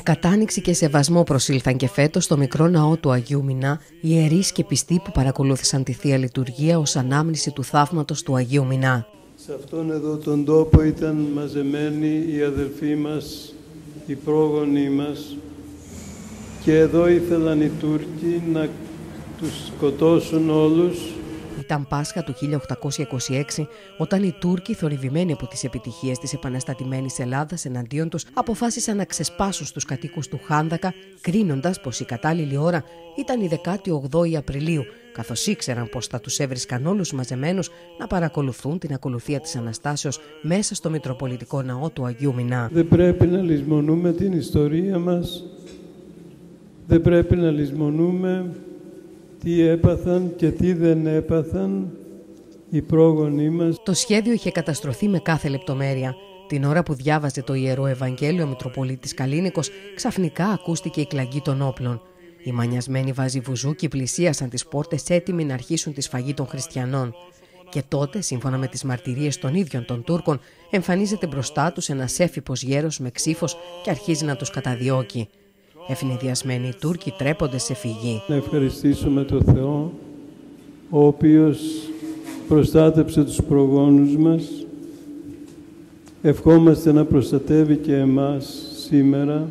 Με κατάνοιξη και σεβασμό προσήλθαν και φέτος στο μικρό ναό του Αγίου Μινά ιερείς και πιστοί που παρακολούθησαν τη Θεία Λειτουργία ως ανάμνηση του θαύματος του Αγίου Μινά. Σε αυτόν εδώ τον τόπο ήταν μαζεμένοι οι αδελφοί μας, οι πρόγονοι μας, και εδώ ήθελαν οι Τούρκοι να τους σκοτώσουν όλους. Ήταν Πάσχα του 1826, όταν οι Τούρκοι, θορυβημένοι από τις επιτυχίες της επαναστατημένης Ελλάδας εναντίον τους, αποφάσισαν να ξεσπάσουν στους κατοίκους του Χάνδακα, κρίνοντας πως η κατάλληλη ώρα ήταν η 18η Απριλίου, καθώς ήξεραν πως θα τους έβρισκαν όλους μαζεμένους να παρακολουθούν την ακολουθία της Αναστάσεως μέσα στο Μητροπολιτικό Ναό του Αγίου Μινά. Δεν πρέπει να λησμονούμε την ιστορία μας, δεν πρέπει να λησμονούμε τι έπαθαν και τι δεν έπαθαν οι πρόγονοί μας. Το σχέδιο είχε καταστρωθεί με κάθε λεπτομέρεια. Την ώρα που διάβαζε το Ιερό Ευαγγέλιο ο Μητροπολίτης Καλίνικος, ξαφνικά ακούστηκε η κλαγή των όπλων. Οι μανιασμένοι βαζιβουζούκοι πλησίασαν τις πόρτες έτοιμοι να αρχίσουν τη σφαγή των χριστιανών. Και τότε, σύμφωνα με τις μαρτυρίες των ίδιων των Τούρκων, εμφανίζεται μπροστά τους ένας έφυπος γέρος με ξύφος και αρχίζει να τους καταδιώκει. Ευνηδιασμένοι οι Τούρκοι τρέπονται σε φυγή. Να ευχαριστήσουμε τον Θεό, ο οποίος προστάτεψε τους προγόνους μας. Ευχόμαστε να προστατεύει και εμάς σήμερα,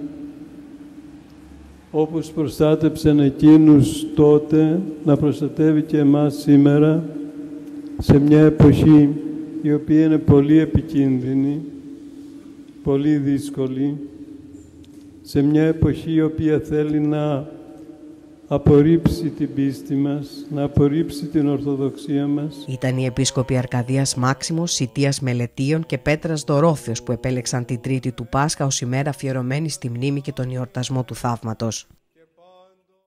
όπως προστάτεψε εκείνους τότε, να προστατεύει και εμάς σήμερα, σε μια εποχή η οποία είναι πολύ επικίνδυνη, πολύ δύσκολη, σε μια εποχή η οποία θέλει να απορρίψει την πίστη μας, να απορρίψει την Ορθοδοξία μας. Ήταν οι επίσκοποι Αρκαδίας Μάξιμος, Σιτίας Μελετίων και Πέτρας Δωρόθεος που επέλεξαν την Τρίτη του Πάσχα ως ημέρα αφιερωμένη στη μνήμη και τον εορτασμό του θαύματος.